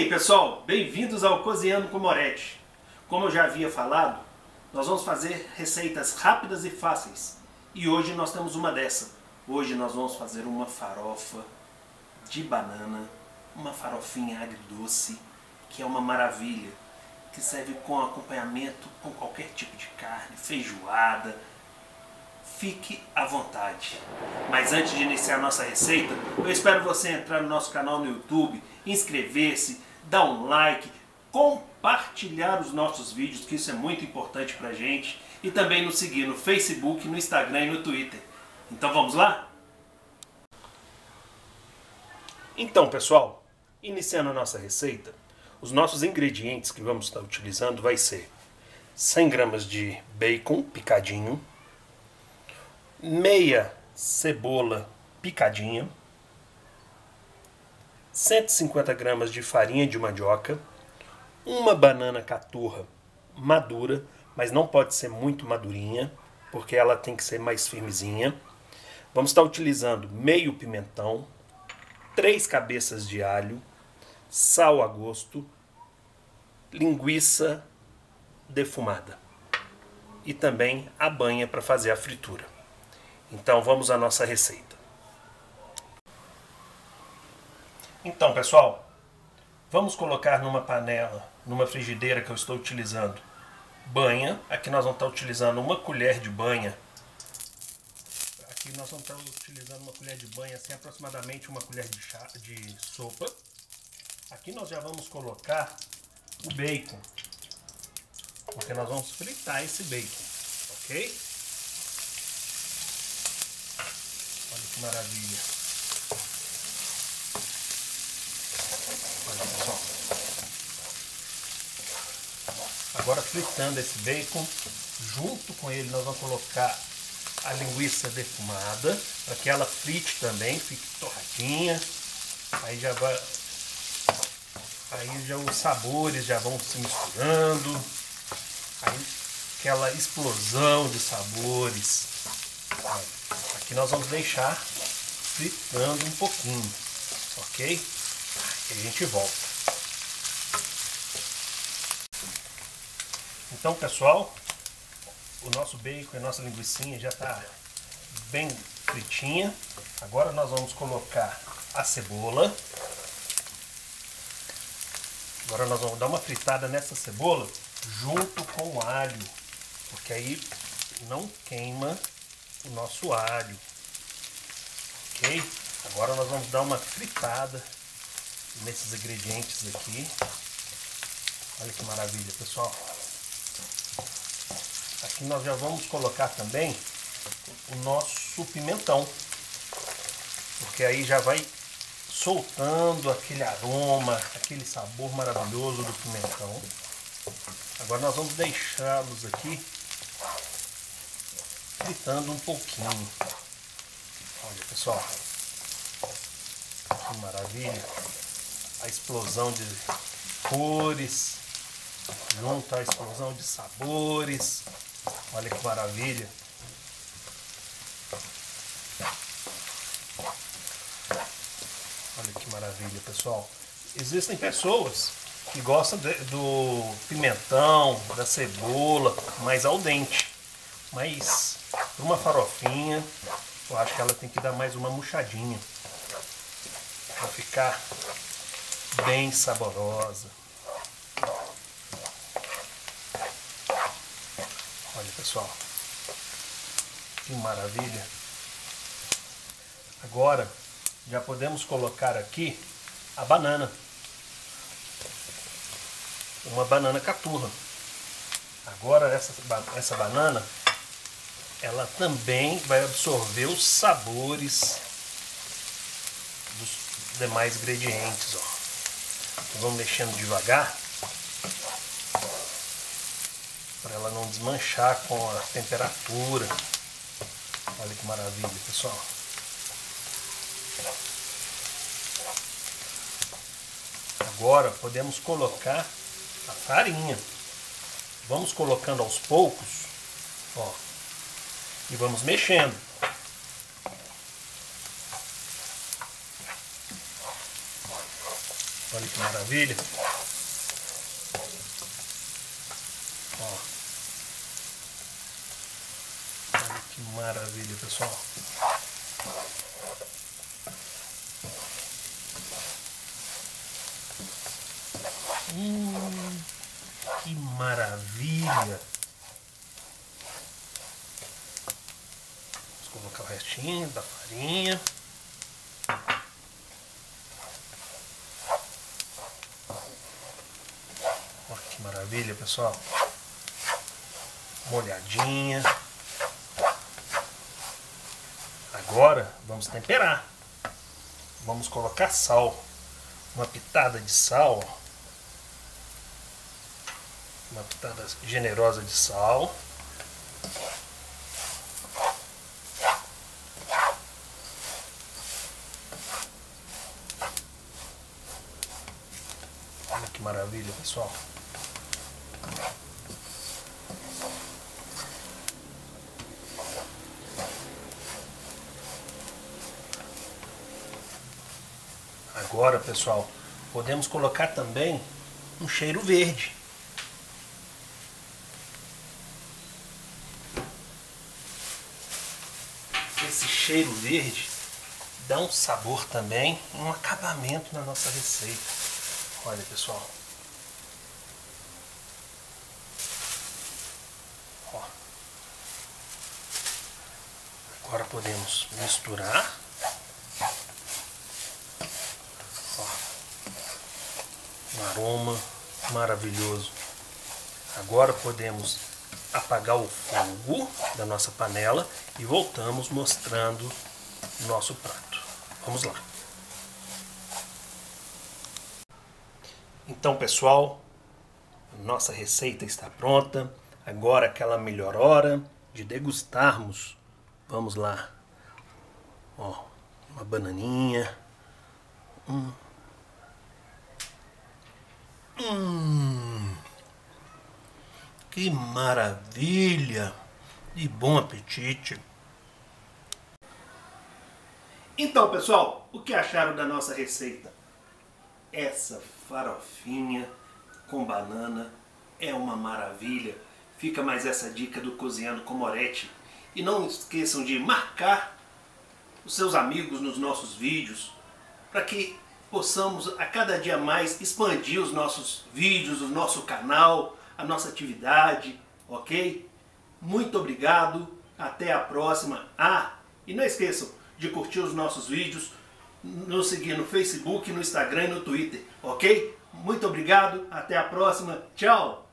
pessoal, bem-vindos ao Cozinhando com Moretti. Como eu já havia falado, nós vamos fazer receitas rápidas e fáceis. E hoje nós temos uma dessa. Hoje nós vamos fazer uma farofa de banana, uma farofinha agridoce, que é uma maravilha, que serve com acompanhamento com qualquer tipo de carne, feijoada. Fique à vontade. Mas antes de iniciar a nossa receita, eu espero você entrar no nosso canal no YouTube, inscrever-se, dar um like, compartilhar os nossos vídeos, que isso é muito importante pra gente, e também nos seguir no Facebook, no Instagram e no Twitter. Então vamos lá? Então, pessoal, iniciando a nossa receita, os nossos ingredientes que vamos estar utilizando vai ser 100 gramas de bacon picadinho, meia cebola picadinha, 150 gramas de farinha de mandioca, uma banana caturra madura, mas não pode ser muito madurinha, porque ela tem que ser mais firmezinha. Vamos estar utilizando meio pimentão, 3 cabeças de alho, sal a gosto, linguiça defumada e também a banha para fazer a fritura. Então vamos à nossa receita. Então, pessoal, vamos colocar numa panela, numa frigideira que eu estou utilizando, banha. Aqui nós vamos estar utilizando uma colher de banha. Aqui nós vamos estar utilizando uma colher de banha, assim, aproximadamente uma colher de chá de sopa. Aqui nós já vamos colocar o bacon, porque nós vamos fritar esse bacon, ok? Olha que maravilha. Olha, pessoal. Agora, fritando esse bacon, junto com ele nós vamos colocar a linguiça defumada, para que ela frite também, fique torradinha. Aí já vai, aí já os sabores já vão se misturando. Aí aquela explosão de sabores. Olha. Aqui nós vamos deixar fritando um pouquinho, ok? E a gente volta. Então, pessoal, o nosso bacon e a nossa linguicinha já está bem fritinha. Agora nós vamos colocar a cebola. Agora nós vamos dar uma fritada nessa cebola junto com o alho, porque aí não queima o nosso alho, ok? Agora nós vamos dar uma fritada nesses ingredientes aqui. Olha que maravilha, pessoal. Aqui nós já vamos colocar também o nosso pimentão, porque aí já vai soltando aquele aroma, aquele sabor maravilhoso do pimentão. Agora nós vamos deixá-los aqui fritando um pouquinho. Olha, pessoal, que maravilha. A explosão de cores junto à explosão de sabores. Olha que maravilha. Olha que maravilha, pessoal. Existem pessoas que gostam do pimentão, da cebola mais al dente, mas para uma farofinha eu acho que ela tem que dar mais uma murchadinha para ficar bem saborosa. Olha, pessoal, que maravilha. Agora já podemos colocar aqui a banana, uma banana caturra. Agora essa banana, ela também vai absorver os sabores dos demais ingredientes, ó. Então, vamos mexendo devagar para ela não desmanchar com a temperatura. Olha que maravilha, pessoal. Agora podemos colocar a farinha. Vamos colocando aos poucos, ó, e vamos mexendo. Olha que maravilha. Ó. Olha que maravilha, pessoal. Que maravilha. Vamos colocar o restinho da farinha. Olha que maravilha, pessoal. Molhadinha. Agora vamos temperar. Vamos colocar sal. Uma pitada de sal. Uma pitada generosa de sal. Olha que maravilha, pessoal. Agora, pessoal, podemos colocar também um cheiro verde. Esse cheiro verde dá um sabor também, um acabamento na nossa receita. Olha, pessoal. Ó. Agora podemos misturar. Ó. Um aroma maravilhoso. Agora podemos apagar o fogo da nossa panela e voltamos mostrando o nosso prato. Vamos lá. Então, pessoal, nossa receita está pronta. Agora aquela melhor hora de degustarmos. Vamos lá. Ó, uma bananinha. Que maravilha! E bom apetite! Então, pessoal, o que acharam da nossa receita? Essa farofinha com banana é uma maravilha. Fica mais essa dica do Cozinhando com Moretti. E não esqueçam de marcar os seus amigos nos nossos vídeos, para que possamos a cada dia mais expandir os nossos vídeos, o nosso canal, a nossa atividade, ok? Muito obrigado, até a próxima. Ah, e não esqueçam de curtir os nossos vídeos, nos seguir no Facebook, no Instagram e no Twitter, ok? Muito obrigado, até a próxima, tchau!